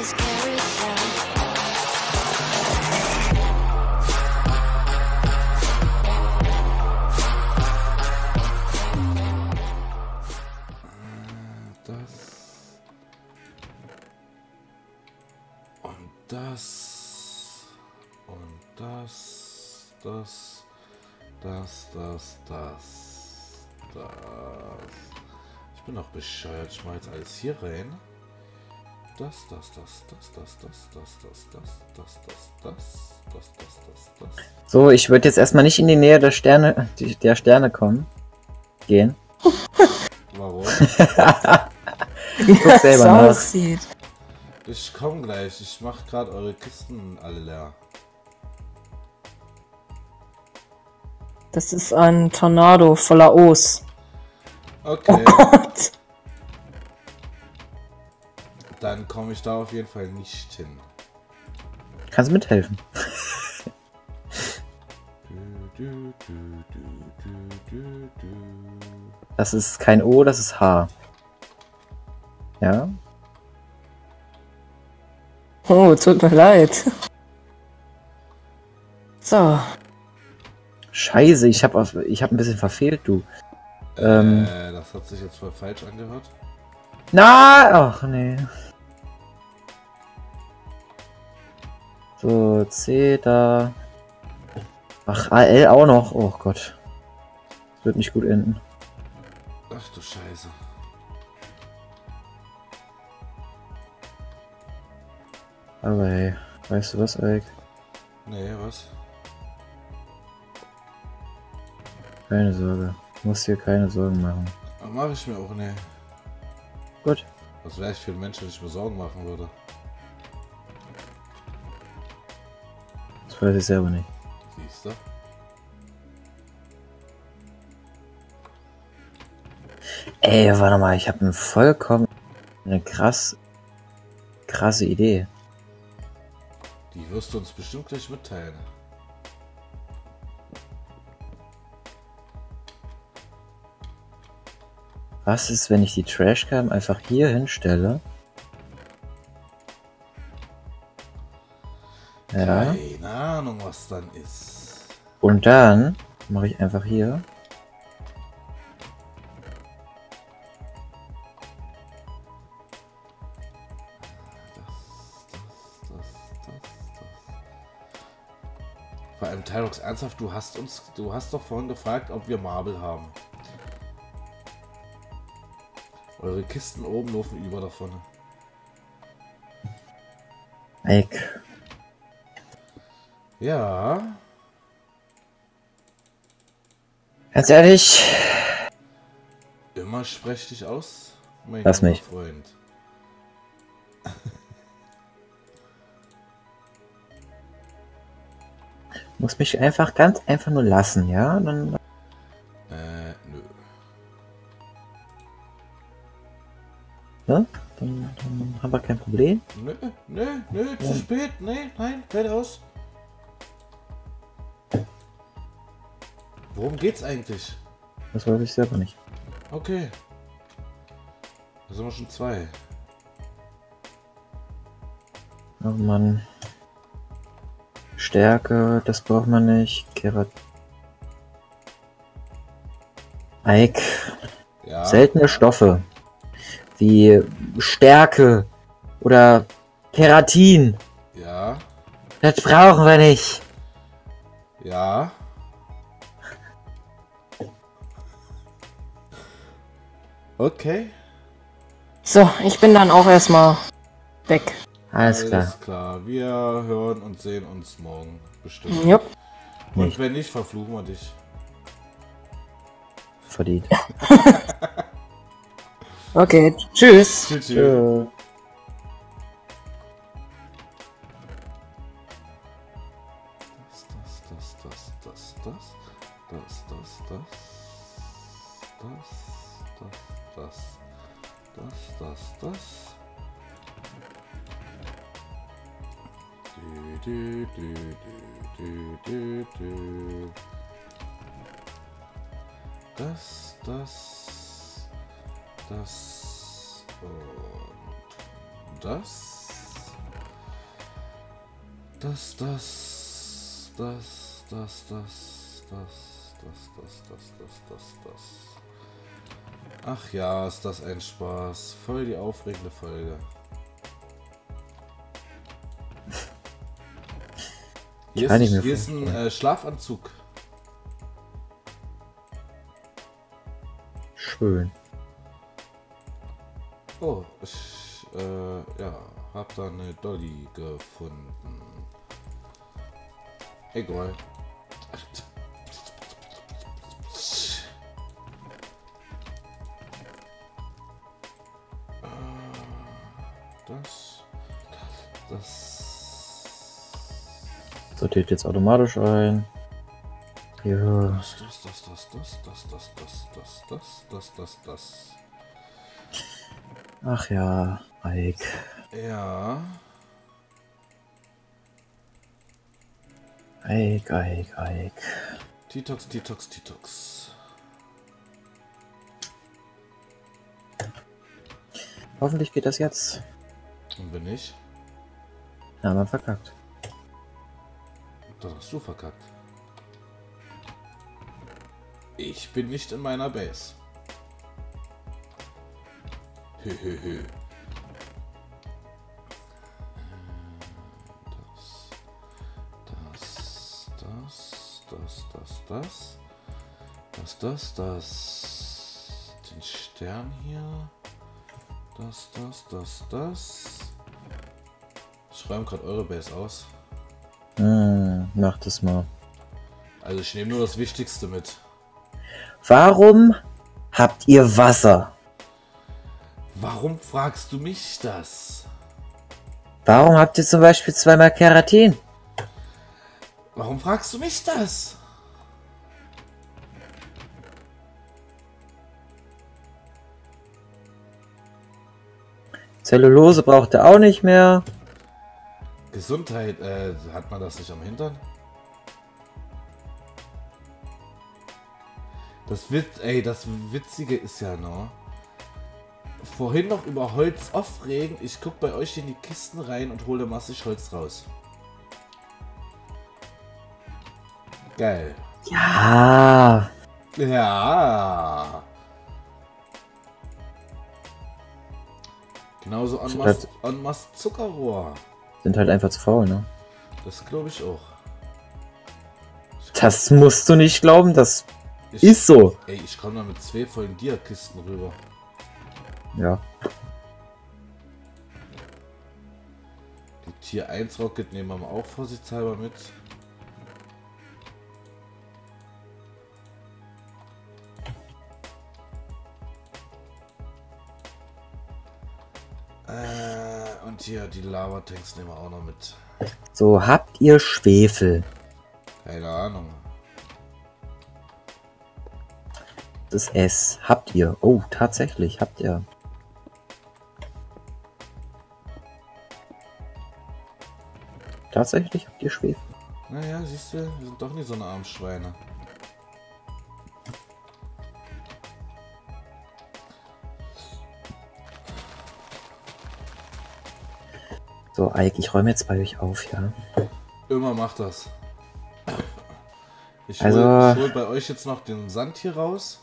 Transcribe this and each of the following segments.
this carousel. Das. Ich bin doch bescheuert. Ich mach jetzt alles hier rein. Das. So, ich würde jetzt erstmal nicht in die Nähe der Sterne kommen. Gehen. Warum? Guck selber nach. Aussieht. Ich komm gleich. Ich mach gerade eure Kisten alle leer. Das ist ein Tornado voller Os. Okay. Oh Gott. Dann komme ich da auf jeden Fall nicht hin. Kannst du mithelfen? Das ist kein O, das ist H. Ja? Oh, tut mir leid. So. Scheiße, ich hab ein bisschen verfehlt, du. Das hat sich jetzt voll falsch angehört. Na, ach nee. So, C da. Ach, AL auch noch. Oh Gott. Das wird nicht gut enden. Ach du Scheiße. Aber hey, weißt du was, Eik? Nee, was? Keine Sorge. Du musst dir keine Sorgen machen. Ach, mach ich mir auch nicht. Gut. Was wäre ich für ein Mensch, wenn ich mir Sorgen machen würde? Das weiß ich selber nicht. Siehst du? Ey, warte mal, ich habe eine krasse Idee. Die wirst du uns bestimmt gleich mitteilen. Was ist, wenn ich die Trashcam einfach hier hinstelle? Ja. Keine Ahnung, was dann ist. Und dann mache ich einfach hier. Vor allem Tyrox, ernsthaft, du hast doch vorhin gefragt, ob wir Marble haben. Eure Kisten oben laufen über davon. Eik. Ja. Ganz ehrlich. Immer sprech dich aus, mein Lass mich. Freund. Muss mich einfach ganz einfach nur lassen, ja? Dann. Nö. Ne? Dann haben wir kein Problem. Nö, zu spät. Nee, nein, fällt aus. Worum geht's eigentlich? Das weiß ich selber nicht. Okay. Da sind wir schon 2. Oh Mann. Stärke, das braucht man nicht. Eik. Ja. Seltene Stoffe. Wie Stärke oder Keratin. Ja. Das brauchen wir nicht. Ja. Okay. So, ich bin dann auch erstmal weg. Alles klar. Alles klar. Wir hören und sehen uns morgen. Bestimmt. Jupp. Und Nicht. wenn nicht, verfluchen wir dich. Verdient. Okay, tschüss. Tschüss. Tschö. Das und das. Das. Ach ja, ist das ein Spaß. Voll die aufregende Folge. Hier ist ein Schlafanzug. Schön. Oh, ich ja, hab da eine Dolly gefunden. Egal. Das. Sortiert jetzt automatisch ein. Ja. Das. Ach ja, Ike. Ja. Ike. Detox. Hoffentlich geht das jetzt. Und wenn nicht, Ja, man verkackt. dann hast du verkackt. Ich bin nicht in meiner Base. Hö. Das. Den Stern hier. Das. Ich räume gerade eure Base aus. Mach das mal. Also ich nehme nur das Wichtigste mit. Warum habt ihr Wasser? Warum fragst du mich das? Warum habt ihr zum Beispiel zweimal Keratin? Warum fragst du mich das? Zellulose braucht ihr auch nicht mehr. Gesundheit, hat man das nicht am Hintern? Das Witzige ist ja noch, vorhin noch über Holz aufregen, ich guck bei euch in die Kisten rein und hole massig Holz raus. Geil. Ja. Ja. Genauso en masse Zuckerrohr. Sind halt einfach zu faul, ne? Das glaube ich auch. Das musst du nicht glauben, das ist so. Ey, ich komme da mit 2 vollen Dia-Kisten rüber. Ja. Die Tier 1 Rocket nehmen wir mal auch vorsichtshalber mit. Und hier die Lava-Tanks nehmen wir auch noch mit. So, habt ihr Schwefel? Keine Ahnung. Das S. Habt ihr? Oh, tatsächlich, habt ihr. Tatsächlich habt ihr Schwefel. Naja, siehst du, wir sind doch nicht so eine armen Schweine. So, Ike, ich räume jetzt bei euch auf, ja. Immer macht das. Ich Also- hol bei euch jetzt noch den Sand hier raus.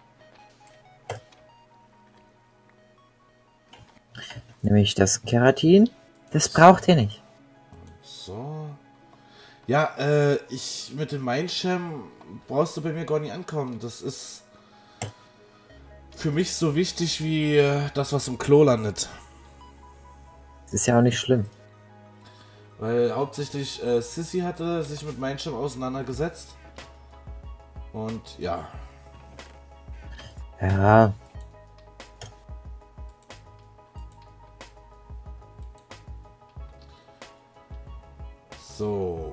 Nämlich das Keratin. Das braucht ihr nicht. So. Ja, ich mit dem Mindsham brauchst du bei mir gar nicht ankommen. Das ist für mich so wichtig wie das, was im Klo landet. Das ist ja auch nicht schlimm. Weil hauptsächlich Sissy hatte sich mit Mindsham auseinandergesetzt. Und ja. Ja. So.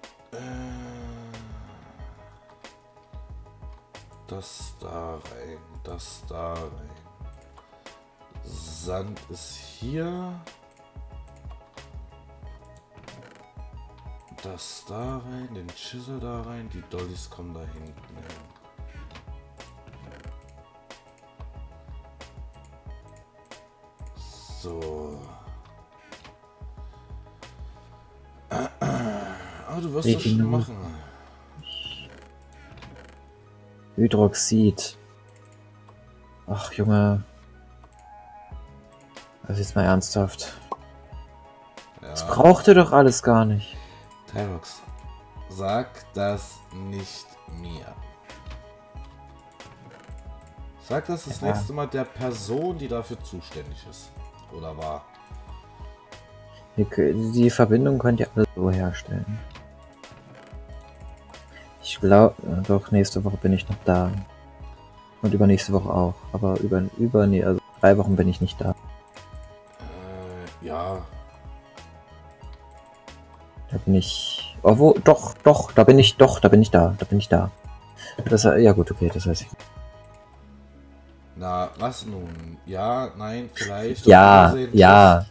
Das da rein. Das da rein. Sand ist hier. Das da rein, den Chisel da rein, die Dollys kommen da hinten hin. So. Aber du wirst das schon machen. Hydroxid. Ach, Junge. Das ist mal ernsthaft. Ja. Das braucht ihr doch alles gar nicht. Tyrox, sag das nicht mir. Sag das nächste Mal der Person, die dafür zuständig ist. Oder war. Die Verbindung könnt ihr alle so herstellen. Ich glaube, doch, nächste Woche bin ich noch da. Und übernächste Woche auch. Aber also 3 Wochen bin ich nicht da. Ja. Da bin ich. Oh, doch, da bin ich da. Das, ja gut, okay, das heißt. Na, was nun? Ja, nein, vielleicht. Ja, ja.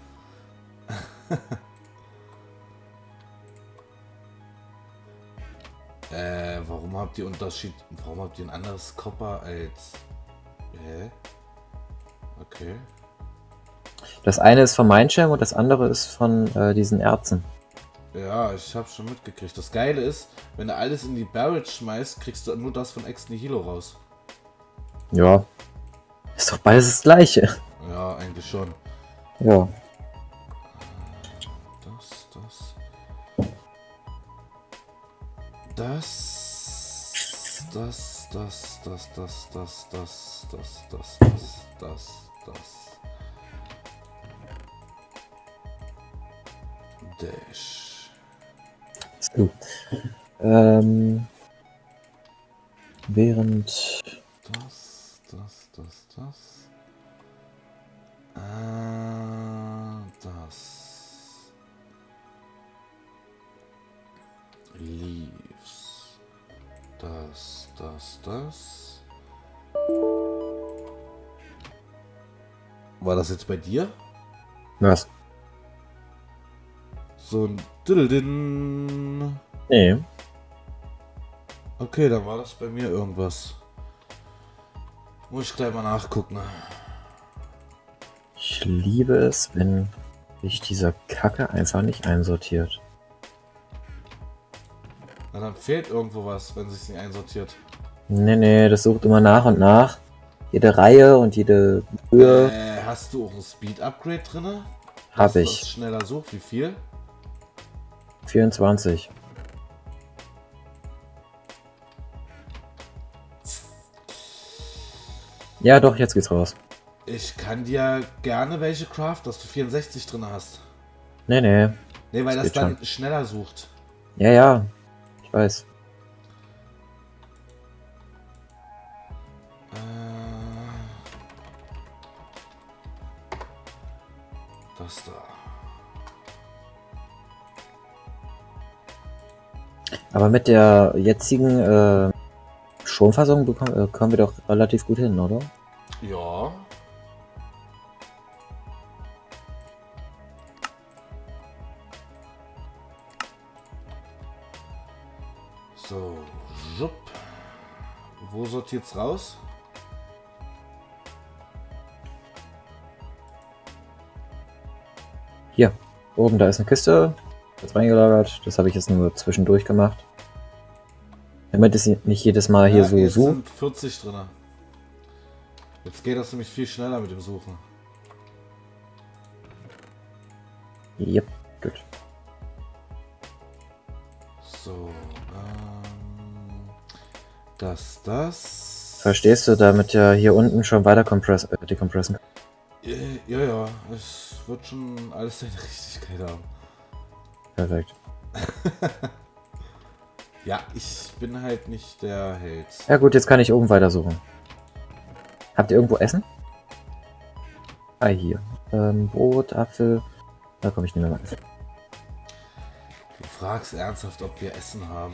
Warum habt ihr warum habt ihr ein anderes Copper als... Hä? Okay. Das eine ist von Mindsham und das andere ist von diesen Ärzten. Ja, ich hab's schon mitgekriegt. Das Geile ist, wenn du alles in die Barrage schmeißt, kriegst du nur das von Ex Nihilo raus. Ja. Ist doch beides das gleiche. Ja, eigentlich schon. Ja. Dash. So. Während... Das. Leaves. Das. War das jetzt bei dir? Was? So ein Diddledin. Nee. Okay, dann war das bei mir irgendwas. Muss ich gleich mal nachgucken. Ich liebe es, wenn sich dieser Kacke einfach nicht einsortiert. Na, dann fehlt irgendwo was, wenn sich nicht einsortiert. Nee, das sucht immer nach und nach. Jede Reihe und jede Höhe. Hast du auch ein Speed-Upgrade drin? Hab ich. Das schneller sucht, wie viel? 24. Ja, doch, jetzt geht's raus. Ich kann dir gerne welche craft, dass du 64 drin hast. Nee. Nee, weil das geht dann schon. schneller sucht. Ja, ich weiß. Das da. Aber mit der jetzigen Stromversorgung kommen wir doch relativ gut hin, oder? Ja. So, jupp. Wo sortiert's raus? Hier, oben, da ist eine Kiste. Jetzt reingelagert. Das habe ich jetzt nur zwischendurch gemacht. Damit es nicht jedes Mal hier so jetzt sucht. sind 40 drin. Jetzt geht das nämlich viel schneller mit dem Suchen. Yep, gut. So, das. Verstehst du, damit ja hier unten schon weiter decompressen kann? Ja, es wird schon alles seine Richtigkeit haben. Perfekt. Ja, ich bin halt nicht der Held. Ja gut, jetzt kann ich oben weiter suchen. Habt ihr irgendwo Essen? Ah, hier. Brot, Apfel. Da komme ich nicht mehr weiter. Du fragst ernsthaft, ob wir Essen haben.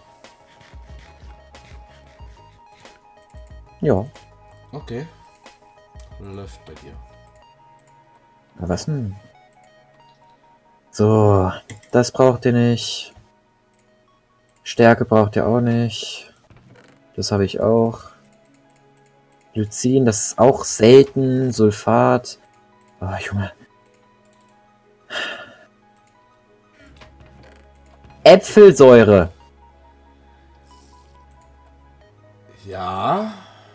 Ja. Okay. Läuft bei dir. Na, was denn? So, das braucht ihr nicht. Stärke braucht ihr auch nicht. Das habe ich auch. Lycin, das ist auch selten. Sulfat. Oh, Junge. Äpfelsäure. Ja.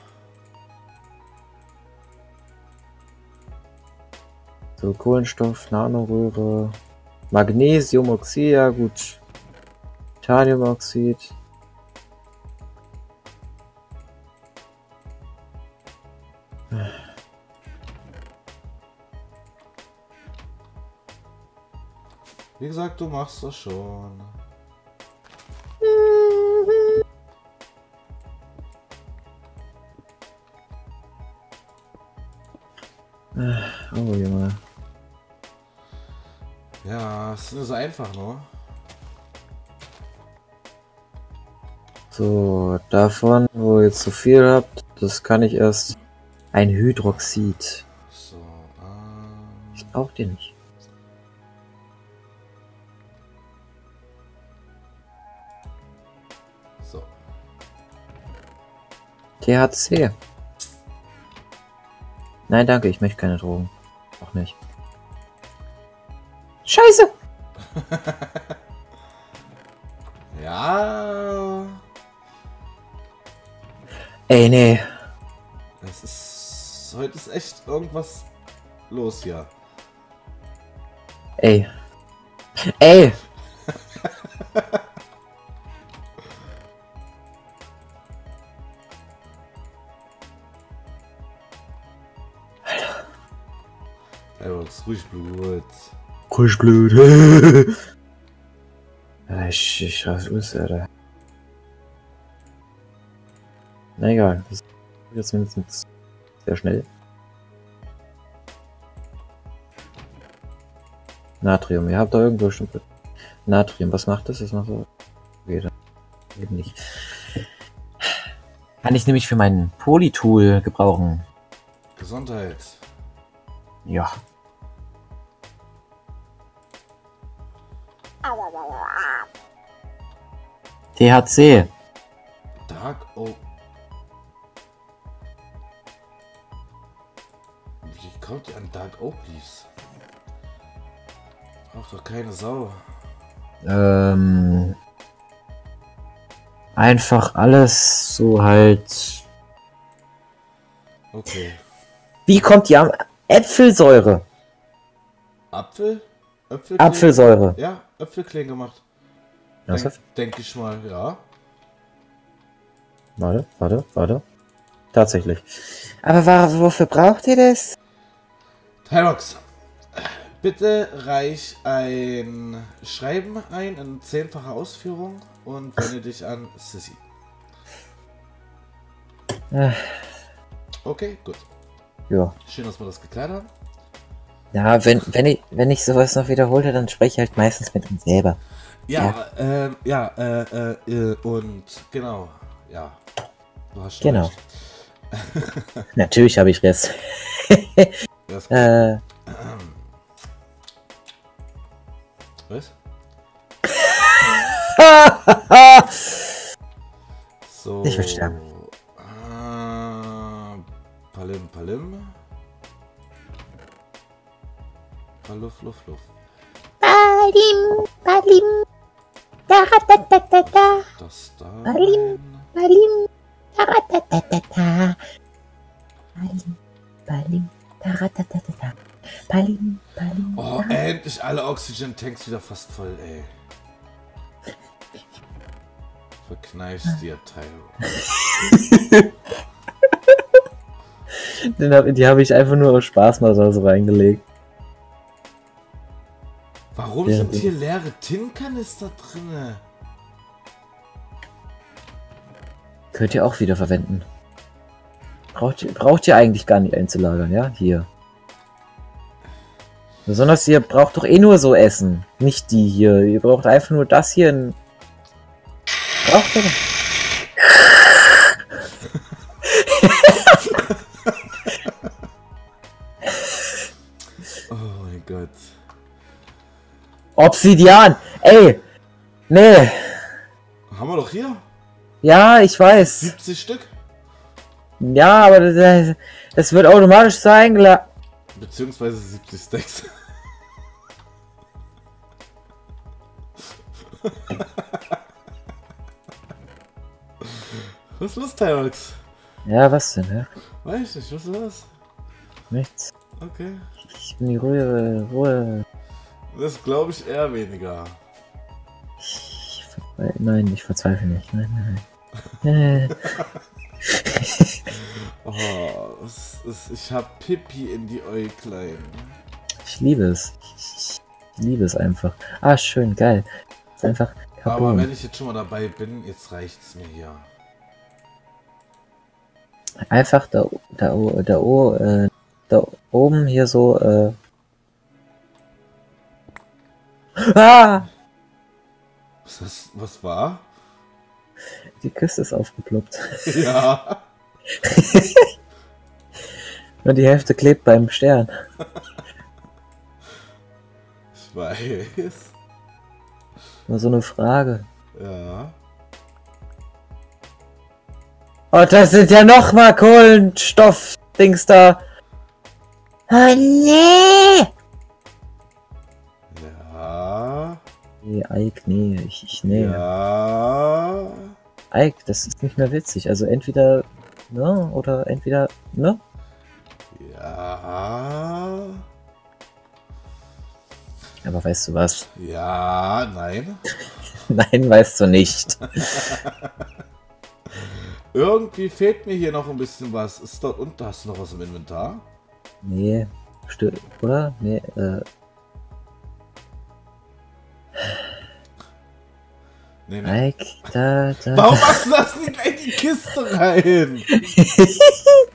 So, Kohlenstoff, Nanoröhre, Magnesiumoxid, ja gut. Titaniumoxid. Wie gesagt, du machst das schon. Oh Junge. Ja, es ist so einfach, ne? So, davon, wo ihr zu viel habt, das kann ich erst. Ein Hydroxid. So, Ich brauch den nicht. so. THC. Nein, danke, ich möchte keine Drogen. Auch nicht. Scheiße! Ja. Ey, nee. Es ist. Heute ist echt irgendwas los hier. Ey. Ey! Alex, ruhig Blut. Kuschblut. Ich was ist Alter. Na egal. Das ist jetzt mindestens sehr schnell. Natrium. Ihr habt da irgendwo schon. Natrium. Was macht das? Das macht so. Okay, dann eben nicht. Kann ich nämlich für meinen Polytool gebrauchen. Gesundheit. Ja. THC. Dark Oak. Wie kommt ihr an Dark Oak Leaves? Braucht doch keine Sau. Einfach alles so halt. Okay. Wie kommt die am Äpfelsäure? Apfel? Äpfelklee? Apfelsäure. Ja, Äpfelkleen gemacht. Ernsthaft? Denke ich mal, ja. Warte. Tatsächlich. Aber wofür braucht ihr das? Tyrox, bitte reich ein Schreiben ein in 10-facher Ausführung und wende dich an Sissy. Okay, gut. Ja. Schön, dass wir das geklärt haben. Ja, wenn ich sowas noch wiederhole, dann spreche ich halt meistens mit uns selber. Und genau, ja. Du hast schon Genau. recht. Natürlich habe ich Rest. Das ist gut. Was? So. Ich will sterben. Palim. Luff. Balim, da, Das da. Balim, Balim, da, Balim, da, Balim. Oh, endlich alle Oxygen-Tanks wieder fast voll, ey. Verkneifst dir, Tyro. Die habe ich einfach nur aus Spaß mal so reingelegt. Warum Ja, sind hier leere Tintenkanister drinne? Könnt ihr auch wieder verwenden. Braucht ihr eigentlich gar nicht einzulagern, ja? Hier. Besonders ihr braucht doch eh nur so Essen. Nicht die hier. Ihr braucht einfach nur das hier. Braucht ihr doch. Oh mein Gott. Obsidian! Ey! Nee! Haben wir doch hier? Ja, ich weiß. 70 Stück? Ja, aber das wird automatisch so eingeladen. Beziehungsweise 70 Stacks. Was ist los, Tyrox? Ja, was denn, ja? Weiß nicht, was ist das? Nichts. Okay. Ich bin die Ruhe. Das glaube ich eher weniger. Nein, ich verzweifle nicht. Nein. Oh, ich hab Pipi in die Äuglein. Ich liebe es. Ich liebe es einfach. Ah, schön, geil. Ist einfach Aber kaputt. wenn ich jetzt schon mal dabei bin, jetzt reicht's mir hier. Einfach da oben hier so, Ah! Was war? Die Küste ist aufgeploppt. Ja. Und die Hälfte klebt beim Stern. Ich weiß. Nur so eine Frage. Ja. Oh, das sind ja nochmal Kohlenstoff-Dings da. Oh nee! Ja. Nee, Ike, nee, ich nee. Ja. Ike, das ist nicht mehr witzig. Also entweder, ne, oder entweder, ne? Ja. Aber weißt du was? Ja, nein. Nein, weißt du nicht. Irgendwie fehlt mir hier noch ein bisschen was. Ist dort unten, hast du noch was im Inventar? Nee, oder? Nee, Nee. Ike, da. Warum machst du das nicht gleich in die Kiste rein?